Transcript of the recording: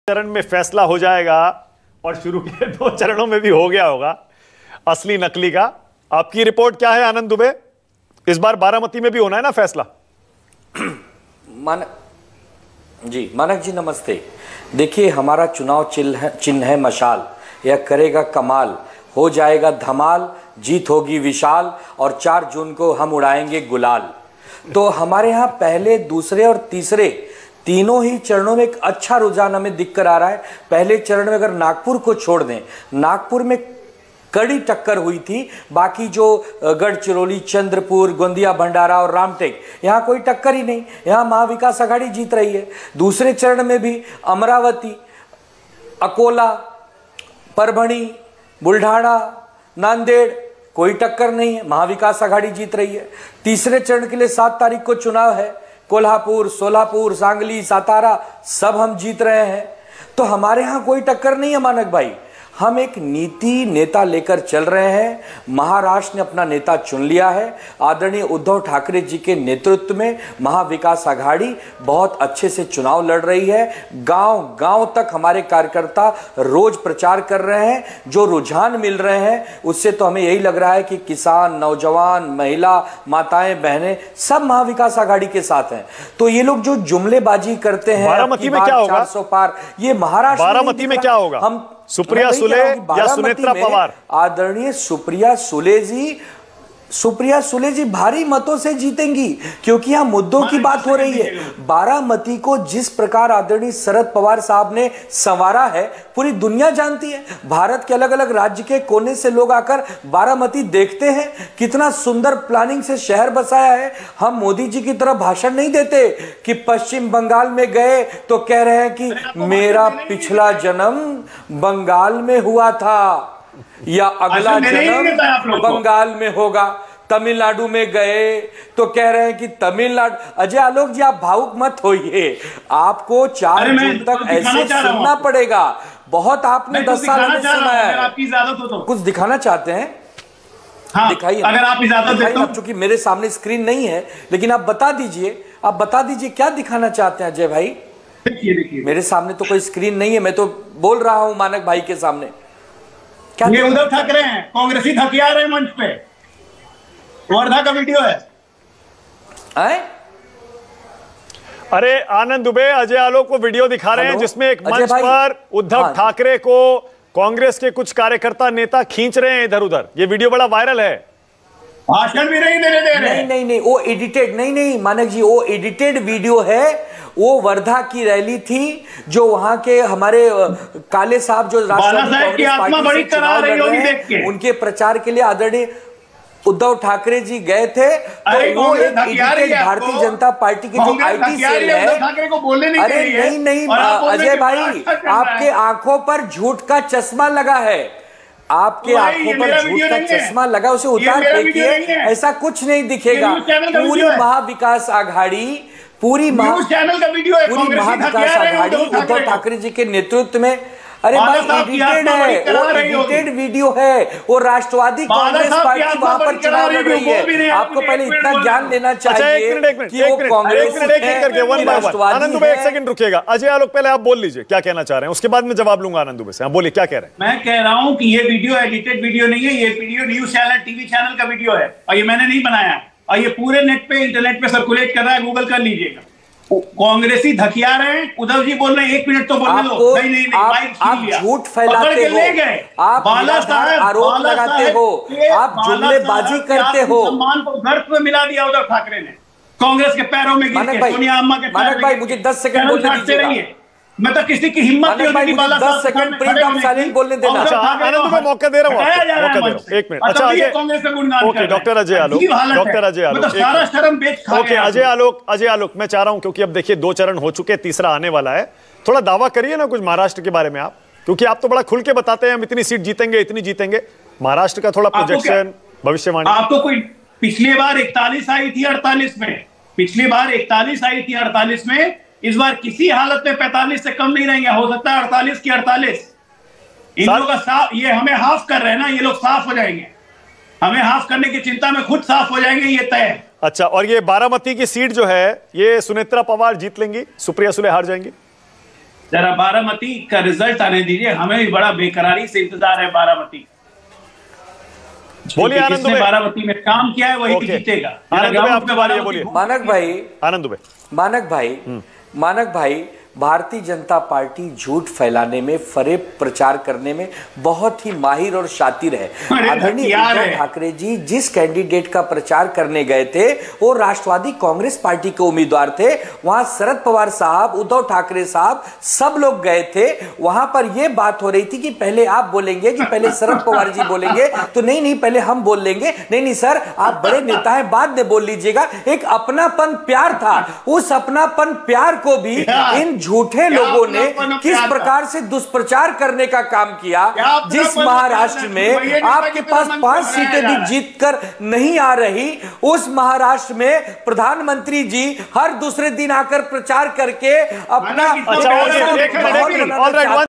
चरण में फैसला हो जाएगा और शुरू के 2 चरणों में भी हो गया होगा असली नकली का। आपकी रिपोर्ट क्या है आनंद दुबे? इस बार बारामती में भी होना है ना फैसला? मानक जी नमस्ते। देखिए, हमारा चुनाव चिन्ह है मशाल। यह करेगा कमाल, हो जाएगा धमाल, जीत होगी विशाल और 4 जून को हम उड़ाएंगे गुलाल। तो हमारे यहाँ पहले, दूसरे और तीसरे तीनों ही चरणों में एक अच्छा रुझान हमें दिख कर आ रहा है। पहले चरण में अगर नागपुर को छोड़ दें, नागपुर में कड़ी टक्कर हुई थी। बाकी जो गढ़चिरौली, चंद्रपुर, गोंदिया, भंडारा और रामटेक, यहाँ कोई टक्कर ही नहीं। यहाँ महाविकास आघाड़ी जीत रही है। दूसरे चरण में भी अमरावती, अकोला, परभणी, बुल्ढाना, नांदेड़, कोई टक्कर नहीं है, महाविकास आघाड़ी जीत रही है। तीसरे चरण के लिए 7 तारीख को चुनाव है। कोल्हापुर, सोलापुर, सांगली, सातारा सब हम जीत रहे हैं। तो हमारे यहाँ कोई टक्कर नहीं है मानक भाई। हम एक नीति नेता लेकर चल रहे हैं। महाराष्ट्र ने अपना नेता चुन लिया है। आदरणीय उद्धव ठाकरे जी के नेतृत्व में महाविकास आघाड़ी बहुत अच्छे से चुनाव लड़ रही है। गांव गांव तक हमारे कार्यकर्ता रोज प्रचार कर रहे हैं। जो रुझान मिल रहे हैं उससे तो हमें यही लग रहा है कि किसान, नौजवान, महिला, माताएं, बहनें सब महाविकास आघाड़ी के साथ हैं। तो ये लोग जो जुमलेबाजी करते हैं, बारामती में क्या होगा? 400 पार, ये महाराष्ट्र बारामती में क्या होगा? हम सुप्रिया सुले या सुनेत्रा पवार? आदरणीय सुप्रिया सुले जी भारी मतों से जीतेंगी, क्योंकि यहां मुद्दों की बात हो रही है। बारामती को जिस प्रकार आदरणीय शरद पवार साहब ने संवारा है, पूरी दुनिया जानती है। भारत के अलग अलग राज्य के कोने से लोग आकर बारामती देखते हैं। कितना सुंदर प्लानिंग से शहर बसाया है। हम मोदी जी की तरह भाषण नहीं देते कि पश्चिम बंगाल में गए तो कह रहे हैं कि मेरा पिछला जन्म बंगाल में हुआ था या अगला जन्म बंगाल में होगा। तमिलनाडु में गए तो कह रहे हैं कि तमिलनाडु। अजय आलोक जी, आप भावुक मत होइए। आपको 4 जून तक ऐसे सुनना पड़ेगा। बहुत आपने 10 साल में सुना है। आपकी इजाजत हो तो कुछ दिखाना चाहते हैं? हाँ, दिखाइए। अगर आप इजाजत देते हो। चूंकि मेरे सामने स्क्रीन नहीं है, लेकिन आप बता दीजिए क्या दिखाना चाहते हैं अजय भाई? देखिए मेरे सामने तो कोई स्क्रीन नहीं है, मैं तो बोल रहा हूं मानक भाई के सामने। ये उद्धव ठाकरे हैं, कांग्रेसी हथियार है मंच पे। वर्धा का वीडियो है। अरे आनंद दुबे, अजय आलोक को वीडियो दिखा रहे हैं जिसमें एक मंच पर उद्धव ठाकरे को कांग्रेस के कुछ कार्यकर्ता, नेता खींच रहे हैं इधर उधर। ये वीडियो बड़ा वायरल है। भाषण भी नहीं देने दे रहे। नहीं, वो एडिटेड नहीं मानक जी, वो एडिटेड वीडियो है। वो वर्धा की रैली थी, जो वहां के हमारे काले साहब जो राष्ट्रवादी कांग्रेस पार्टी से चुनाव लड़ रहे हैं, उनके प्रचार के लिए आदरणीय उद्धव ठाकरे जी गए थे। तो वो एक एडिटेड भारतीय जनता पार्टी के जो IT सेल है। अरे नहीं अजय भाई, आपके आंखों पर झूठ का चश्मा लगा है। आपके आंखों पर झूठ का चश्मा लगा, उसे उतार फेंकिए। ऐसा कुछ नहीं दिखेगा। पूरी महाविकास आघाड़ी, पूरी महाविकास आघाड़ी उद्धव ठाकरे जी के नेतृत्व में। अरे भाई, एडिटेड है, वो एडिटेड वीडियो है। वो राष्ट्रवादी कांग्रेस पार्टी वहां पर चुनाव लड़ रही है। आपको पहले इतना ज्ञान लेना चाहिए कि वो कांग्रेस आनंद दुबे, 1 सेकंड रुकिएगा। अजय आलोक, पहले आप बोल लीजिए क्या कहना चाह रहे हैं, उसके बाद मैं जवाब लूंगा आनंद दुबे से। आप बोलिए क्या कह रहे हैं। मैं कह रहा हूं कि ये वीडियो एडिटेड वीडियो नहीं है। ये video news channel, TV channel का वीडियो है और ये मैंने नहीं बनाया। और ये पूरे नेट पे, इंटरनेट पे सर्कुलेट कर रहा है, गूगल कर लीजिएगा। कांग्रेसी धकिया रहे हैं। उद्धव जी बोल रहे हैं 1 मिनट तो बोलने दो। नहीं, आप झूठ फैलाते हो, आप आरोप लगाते हो, आप जुमलेबाजी करते हो। सम्मान को गर्त में मिला दिया उद्धव ठाकरे ने, कांग्रेस के पैरों में गिर के, सोनिया अम्मा के पैरों में। भाई, मुझे 10 सेकंड बोलने दीजिए। मैं तो किसी की हिम्मत नहीं होती। 10 सेकंड प्रिंट ऑफ साइलेंस बोलने देना। आनंद को मौका दे रहा हूं, 1 मिनट। अच्छा okay, doctor Ajay Alok, okay Ajay Alok, मैं चाह रहा हूं, क्योंकि अब देखिए 2 चरण हो चुके, तीसरा आने वाला है। थोड़ा दावा करिए ना कुछ महाराष्ट्र के बारे में आप, क्योंकि आप तो बड़ा खुल के बताते हैं हम इतनी सीट जीतेंगे, इतनी जीतेंगे। महाराष्ट्र का थोड़ा प्रोजेक्शन, भविष्यवाणी। आपको कोई पिछली बार 41 आई थी 48 में, पिछली बार 41 आई थी 48 में। इस बार किसी हालत में 45 से कम नहीं रहेंगे। हो सकता है 48 की 48। इन लोगों का साफ, ये हमें हाफ कर रहे हैं ना, ये लोग साफ हो जाएंगे। हमें हाफ करने की चिंता में खुद साफ हो जाएंगे, ये तय है। अच्छा, और ये बारामती की सीट जो है, ये सुनेत्रा पवार जीत लेंगी, सुप्रिया सुले हार जाएंगी? जरा बारामती का रिजल्ट आने दीजिए, हमें भी बड़ा बेकरारी से इंतजार है बारामती। बोलिए आनंद जिसने दुबे। बारामती में काम किया है वही जीतेगा। आनंद दुबे, आपकी बारी है, बोलिए। मानक भाई, आनंद दुबे, मानक भाई, भारतीय जनता पार्टी झूठ फैलाने में, फरेब प्रचार करने में बहुत ही माहिर और शातिर है। आदरणीय उद्धव ठाकरे जी जिस कैंडिडेट का प्रचार करने गए थे वो राष्ट्रवादी कांग्रेस पार्टी के उम्मीदवार थे। वहां शरद पवार साहब, उद्धव ठाकरे साहब, सब लोग गए थे। वहां पर यह बात हो रही थी कि पहले आप बोलेंगे कि पहले शरद पवार जी बोलेंगे, तो नहीं पहले हम बोल लेंगे। नहीं सर, आप बड़े नेता हैं, बाद में बोल लीजिएगा। एक अपनापन प्यार था, उस अपनापन प्यार को भी इन झूठे लोगों ने किस प्रकार से दुष्प्रचार करने का काम किया। जिस महाराष्ट्र में आपके पास 5 सीटें भी जीतकर नहीं आ रही, उस महाराष्ट्र में प्रधानमंत्री जी हर दूसरे दिन आकर प्रचार करके अपना